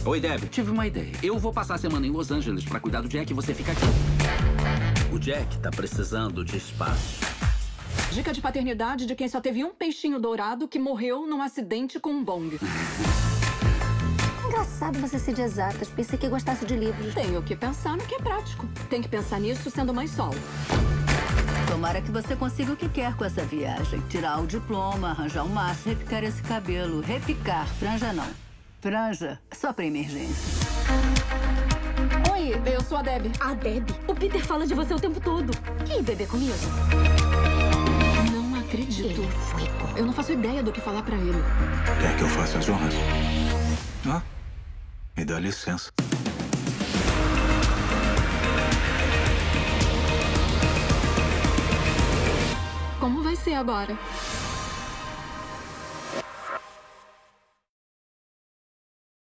Oi, Deb. Tive uma ideia. Eu vou passar a semana em Los Angeles pra cuidar do Jack e você fica aqui. O Jack tá precisando de espaço. Dica de paternidade de quem só teve um peixinho dourado que morreu num acidente com um bong. Engraçado você ser de exatas. Pensei que gostasse de livros. Tenho que pensar no que é prático. Tem que pensar nisso sendo mãe solo. Tomara que você consiga o que quer com essa viagem. Tirar o diploma, arranjar um macho, repicar esse cabelo. Repicar, franja não. Franja, só pra emergência. Oi, eu sou a Deb. A Deb? O Peter fala de você o tempo todo. Quer ir beber comigo? Não acredito. Ele foi bom. Eu não faço ideia do que falar pra ele. Quer que eu faça as honras? Ah, me dá licença. Como vai ser agora?